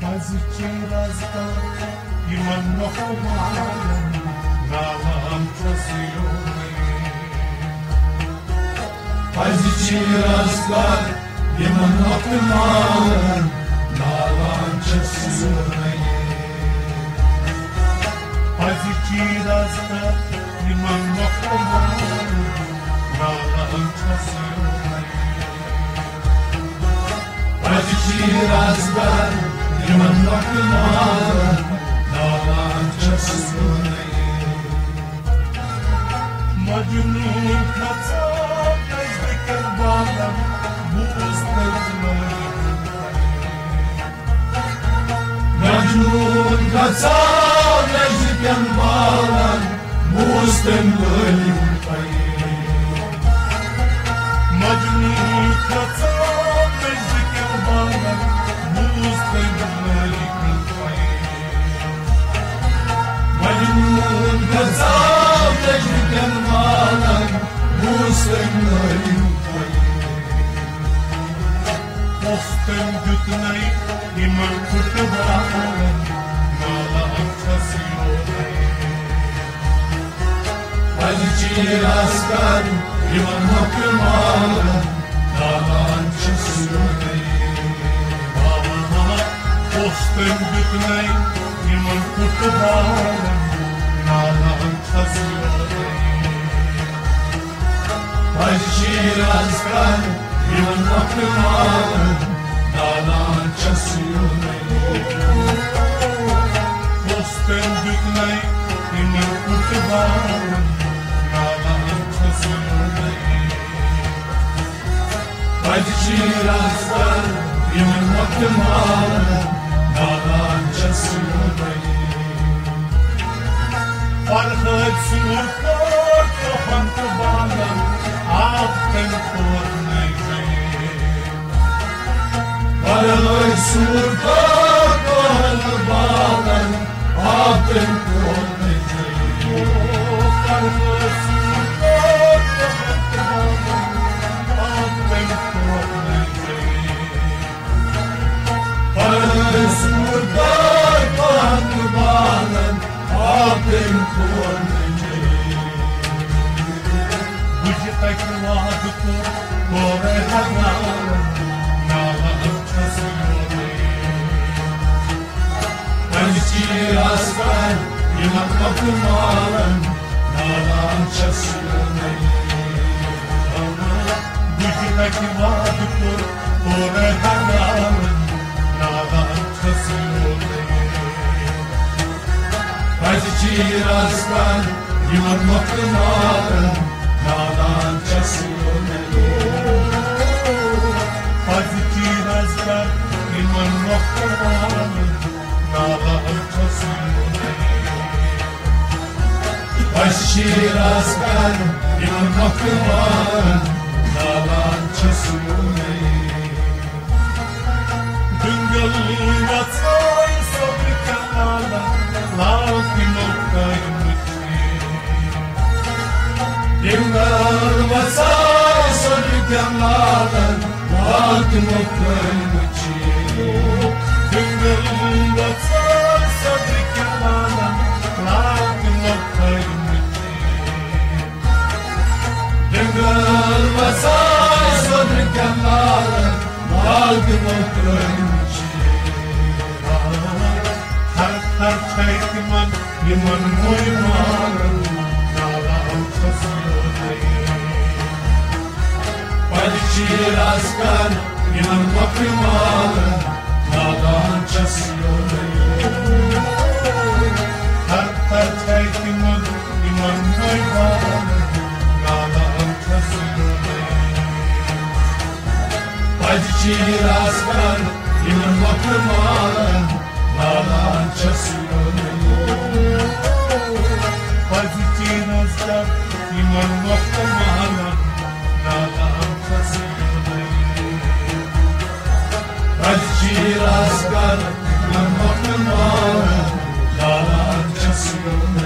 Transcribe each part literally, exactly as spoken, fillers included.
Pazici razda imam nohmalan nalam časione. Pazici razda imam nohmalan nalam časione. Pazici razda imam nohmalan nalam časione. Pazici razda imam nohmalan nalam časione. Majnun kaca nejde kerbalan mustemlani. Majnun kaca nejde kerbalan mustemlani. Majnun kaca nejde kerbalan mustemlani. Majnun kaca nejde kerbalan mustemlani. Postem gütney imam kurtbalan nalam çasione. Pazici razda imam nohmalan nalam çasione. Postem gütney imam kurtbalan nalam çasione. Pazici razda imam nohmalan nalam çasione. Postem gütney imam kurtbalan nalam çasione. Pazici razda imam nohmalan nalam çasione. Farhad surkar kafan kbalan aften korneyce. Farhad surkar kafan kbalan aften korneyce. Farhad surkar kafan kbalan aften korneyce. Farhad surkar kafan kbalan aften korneyce. Takvaduku kore hagalan nalam çasione. Pazici razda imam nohmalan nalam çasione. Buji takvaduku kore hagalan nalam çasione. Pazici razda imam nohmalan nalam çasione. Pazici razda imam nohmalan nalam çasione. Pazici razda imam nohmalan nalam çasione. Düngelli vatsay sabri kalala lakin okaymuchi. Dingar vasay sabri kalala lakin okaymuchi. Dingar vasay sabri kalala lakin okaymuchi. Dingar vasay sabri kalala lakin okaymuchi. Har har çaytman yaman moyman nalam çasione. Pazici razda imam nohmalan nalam çasione. Har har çaytman yaman moyman nalam çasione. Pazici razda imam nohmalan nalam çasione. Pazici razda imam nohmalan nalam çasione. Pazici razda imam nohmalan nalam çasione.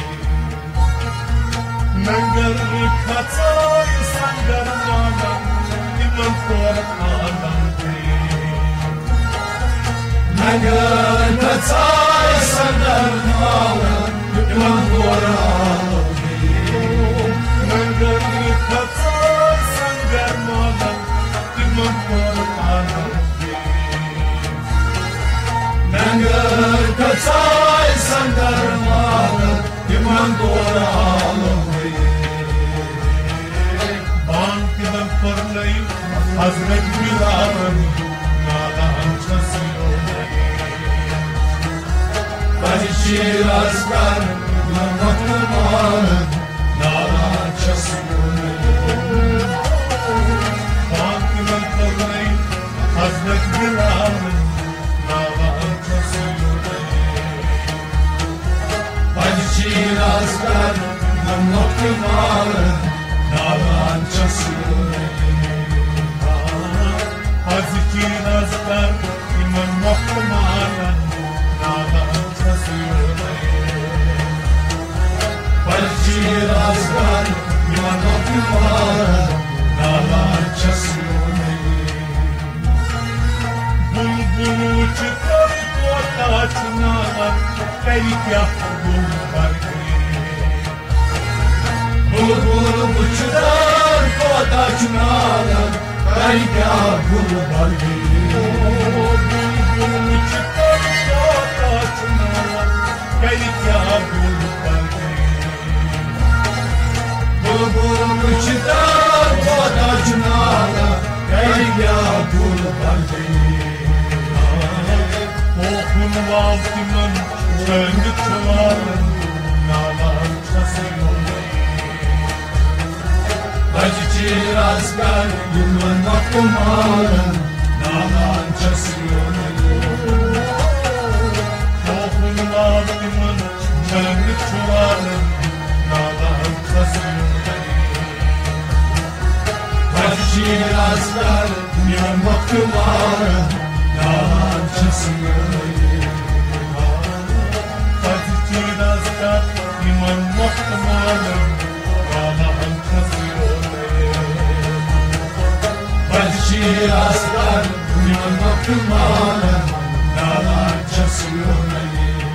Nangar khatay sangar nalam imam korhalan. Nagar katsai sandar mala Iman koralo Nagar katsai sandar mala Iman koralo Nagar katsai sandar mala Iman koralo Bankidan parlayım Hazret Bilal'ın Nalan çasıyonay Şirazlar Namaklımanın Nalan çasıyonay Bankidan parlayım Hazret Bilal'ın Nalan çasıyonay Şirazlar Namaklımanın Nalan çasıyonay Hazreti Nazlar İmam Muhtemelen Nalan çasıyonay Hazreti Nazlar İmam Muhtemelen Nalan çasıyonay Bulbulu çıkar kotaçına Feryat bulbar Bulbulu çıkar kotaçına Kayka bulbar Bulbulu çıkar kotaçına Kayka bulbar Bulbulu çıkar kotaçına Kayka bulbar Kokun valtimin söndü çuvalın Nalan çasıyonay Acı razgar yılın bakımarın Nalan çasıyonay Kokun valtimin söndü çuvalın Nalan çasıyonay Acı razgar yılın bakımarın Nalan çasıyonay Acı razgar yılın bakımarın Nalan çasıyonay Şirazlar Iman Muhtemelen Nalan çasıyonay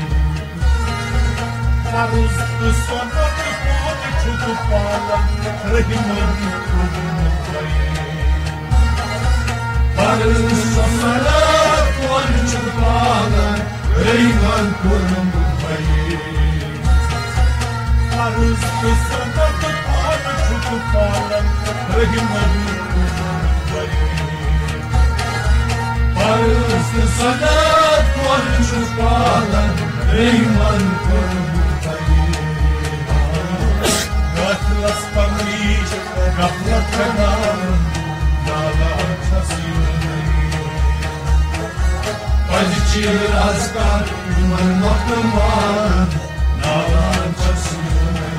Maruzlu sonra Kone çukup alan Rehiman kurumutayı Maruzlu sonra Kone çukup alan Rehiman kurumutayı Maruzlu sonra Kone çukup alan Rehiman kurumutayı Arızlı sadat konuşu falan Reyman korumutayı Gaflas pamiş, gaflat kanalım Nalan çasıyonay Acı çirazgar, iman muhtemelen Nalan çasıyonay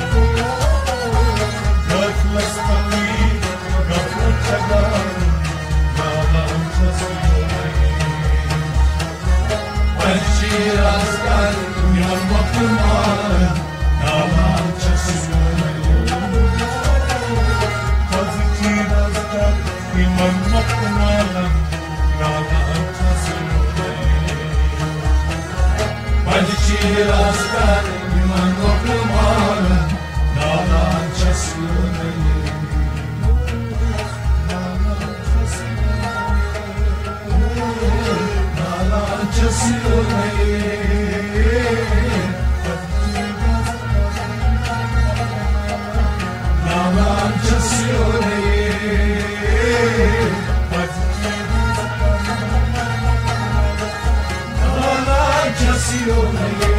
Gaflas pamiş, gaflat kanalım Nalan çasıyonay Şirazlar Iman Muhtemelen Nalan çasıyonay Hazreti Nazlar İmam Muhtemelen Nalan çasıyonay Şirazlar İmam Muhtemelen Nalan çasıyonay Nalan çasıyonay Nalan çasıyonay Nalan çasıyonay